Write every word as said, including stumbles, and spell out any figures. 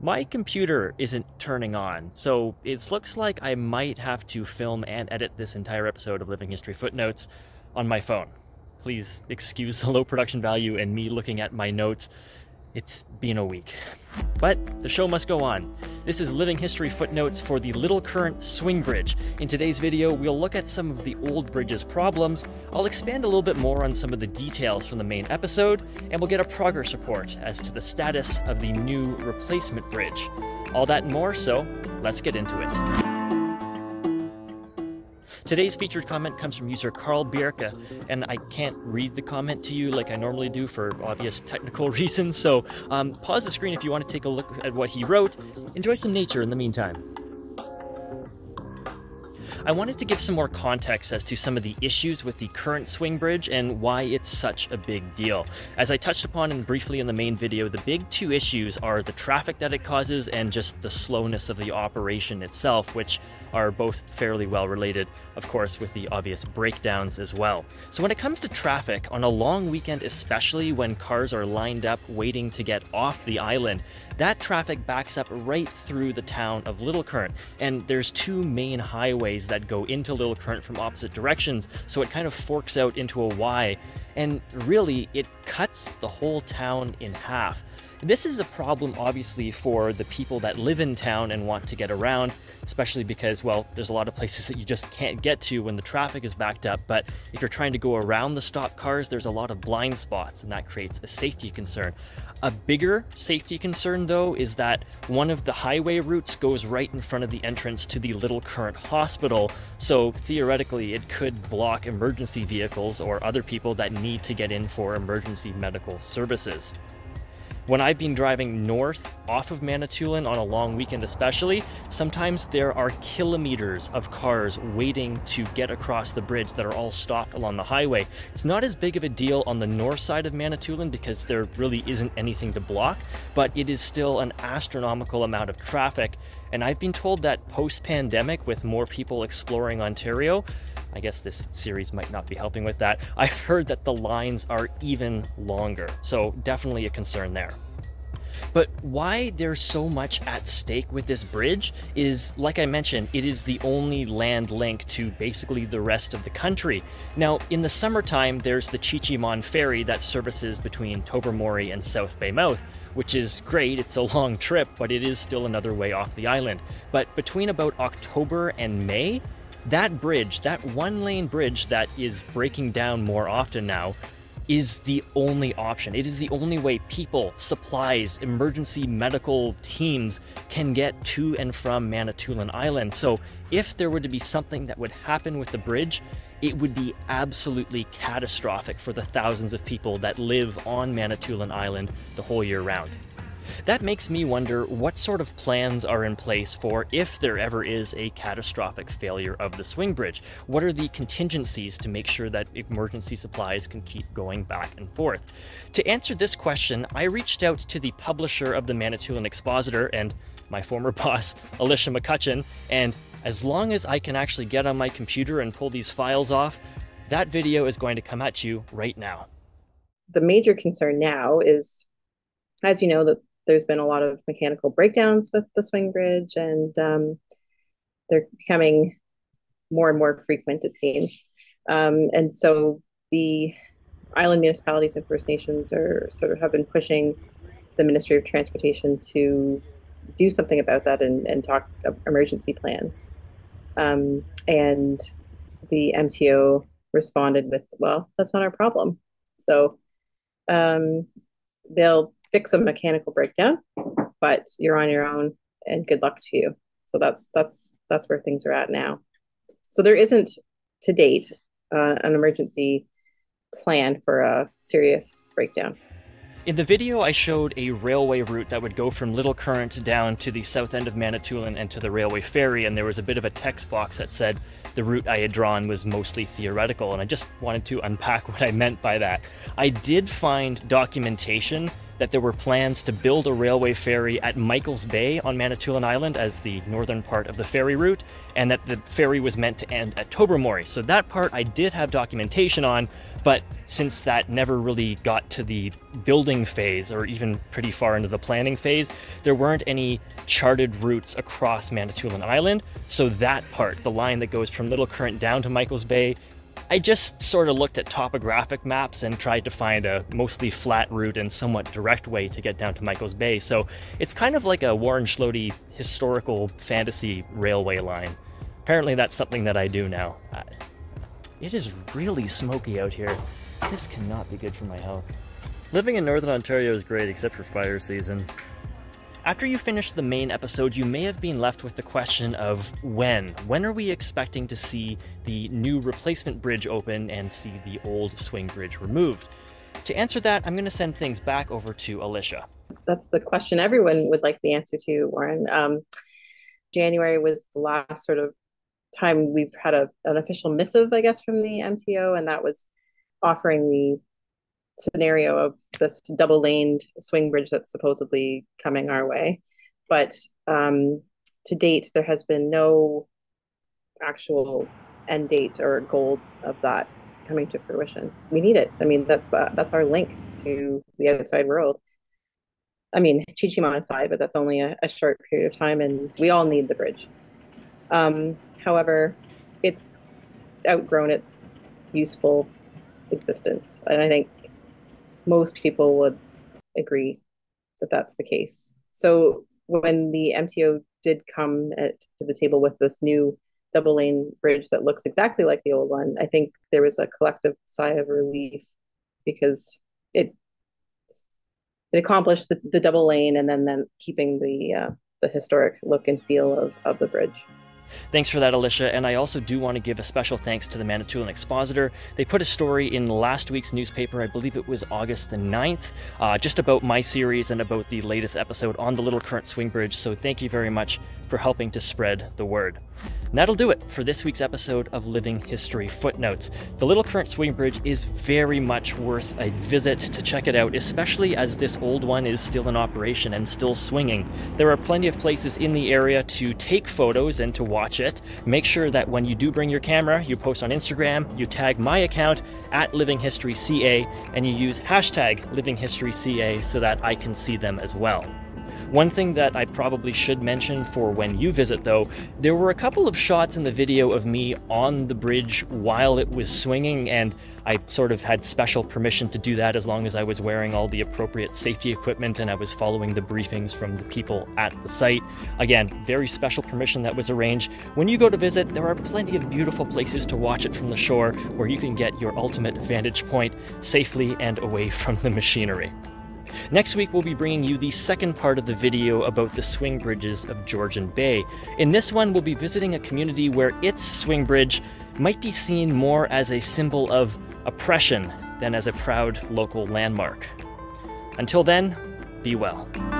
My computer isn't turning on, so it looks like I might have to film and edit this entire episode of Living History Footnotes on my phone. Please excuse the low production value and me looking at my notes. It's been a week. But the show must go on. This is Living History Footnotes for the Little Current Swing Bridge. In today's video, we'll look at some of the old bridge's problems, I'll expand a little bit more on some of the details from the main episode, and we'll get a progress report as to the status of the new replacement bridge. All that and more, so let's get into it. Today's featured comment comes from user Carl Bierke, and I can't read the comment to you like I normally do for obvious technical reasons, so um, pause the screen if you want to take a look at what he wrote. Enjoy some nature in the meantime. I wanted to give some more context as to some of the issues with the current swing bridge and why it's such a big deal. As I touched upon in briefly in the main video, the big two issues are the traffic that it causes and just the slowness of the operation itself, which are both fairly well related, of course, with the obvious breakdowns as well. So when it comes to traffic, on a long weekend especially, when cars are lined up waiting to get off the island, that traffic backs up right through the town of Little Current, and there's two main highways that go into Little Current from opposite directions, so it kind of forks out into a Y, and really it cuts the whole town in half. This is a problem obviously for the people that live in town and want to get around, especially because, well, there's a lot of places that you just can't get to when the traffic is backed up, but if you're trying to go around the stopped cars, there's a lot of blind spots, and that creates a safety concern. A bigger safety concern, though, is that one of the highway routes goes right in front of the entrance to the Little Current Hospital, so theoretically it could block emergency vehicles or other people that need to get in for emergency medical services. When I've been driving north off of Manitoulin on a long weekend especially, sometimes there are kilometers of cars waiting to get across the bridge that are all stopped along the highway. It's not as big of a deal on the north side of Manitoulin because there really isn't anything to block, but it is still an astronomical amount of traffic. And I've been told that post-pandemic, with more people exploring Ontario, I guess this series might not be helping with that, I've heard that the lines are even longer, so definitely a concern there. But why there's so much at stake with this bridge is, like I mentioned, it is the only land link to basically the rest of the country. Now, in the summertime, there's the Chi-Chi-Mon Ferry that services between Tobermory and South Bay Mouth, which is great. It's a long trip, but it is still another way off the island. But between about October and May, that bridge, that one-lane bridge that is breaking down more often now, is the only option. It is the only way people, supplies, emergency medical teams can get to and from Manitoulin Island. So if there were to be something that would happen with the bridge, it would be absolutely catastrophic for the thousands of people that live on Manitoulin Island the whole year round. That makes me wonder what sort of plans are in place for if there ever is a catastrophic failure of the swing bridge. What are the contingencies to make sure that emergency supplies can keep going back and forth? To answer this question, I reached out to the publisher of the Manitoulin Expositor and my former boss, Alicia McCutcheon, and as long as I can actually get on my computer and pull these files off, that video is going to come at you right now. The major concern now is, as you know, that there's been a lot of mechanical breakdowns with the swing bridge, and um, they're becoming more and more frequent, it seems. Um, and so the island municipalities and First Nations are sort of have been pushing the Ministry of Transportation to do something about that and, and talk emergency plans. Um, and the M T O responded with, well, that's not our problem. So um, they'll fix a mechanical breakdown, but you're on your own and good luck to you. So that's that's that's where things are at now. So there isn't to date uh, an emergency plan for a serious breakdown. In the video, I showed a railway route that would go from Little Current down to the south end of Manitoulin and to the railway ferry, and there was a bit of a text box that said the route I had drawn was mostly theoretical, and I just wanted to unpack what I meant by that. I did find documentation that there were plans to build a railway ferry at Michael's Bay on Manitoulin Island as the northern part of the ferry route, and that the ferry was meant to end at Tobermory. So that part I did have documentation on, but since that never really got to the building phase or even pretty far into the planning phase, there weren't any charted routes across Manitoulin Island. So that part, the line that goes from Little Current down to Michael's Bay, I just sort of looked at topographic maps and tried to find a mostly flat route and somewhat direct way to get down to Michael's Bay. So it's kind of like a Warren Schlode historical fantasy railway line. Apparently that's something that I do now. Uh, it is really smoky out here. This cannot be good for my health. Living in Northern Ontario is great, except for fire season. After you finish the main episode, you may have been left with the question of when. When are we expecting to see the new replacement bridge open and see the old swing bridge removed? To answer that, I'm going to send things back over to Alicia. That's the question everyone would like the answer to, Warren. Um, January was the last sort of time we've had a, an official missive, I guess, from the M T O, and that was offering the scenario of this double-laned swing bridge that's supposedly coming our way. But um, to date, there has been no actual end date or goal of that coming to fruition. We need it. I mean, that's uh, that's our link to the outside world. I mean, Chi-Chi-Mon aside, but that's only a, a short period of time, and we all need the bridge. Um, however, it's outgrown its useful existence, and I think most people would agree that that's the case. So when the M T O did come at, to the table with this new double lane bridge that looks exactly like the old one, I think there was a collective sigh of relief, because it it accomplished the, the double lane and then then keeping the uh, the historic look and feel of, of the bridge. Thanks for that, Alicia, and I also do want to give a special thanks to the Manitoulin Expositor. They put a story in last week's newspaper, I believe it was August the ninth, uh, just about my series and about the latest episode on the Little Current Swing Bridge, so thank you very much for helping to spread the word. And that'll do it for this week's episode of Living History Footnotes. The Little Current Swing Bridge is very much worth a visit to check it out, especially as this old one is still in operation and still swinging. There are plenty of places in the area to take photos and to watch it. Make sure that when you do bring your camera, you post on Instagram, you tag my account at Living History C A, and you use hashtag Living History C A so that I can see them as well. One thing that I probably should mention for when you visit, though, there were a couple of shots in the video of me on the bridge while it was swinging, and I sort of had special permission to do that as long as I was wearing all the appropriate safety equipment and I was following the briefings from the people at the site. Again, very special permission that was arranged. When you go to visit, there are plenty of beautiful places to watch it from the shore where you can get your ultimate vantage point safely and away from the machinery. Next week, we'll be bringing you the second part of the video about the swing bridges of Georgian Bay. In this one, we'll be visiting a community where its swing bridge might be seen more as a symbol of oppression than as a proud local landmark. Until then, be well.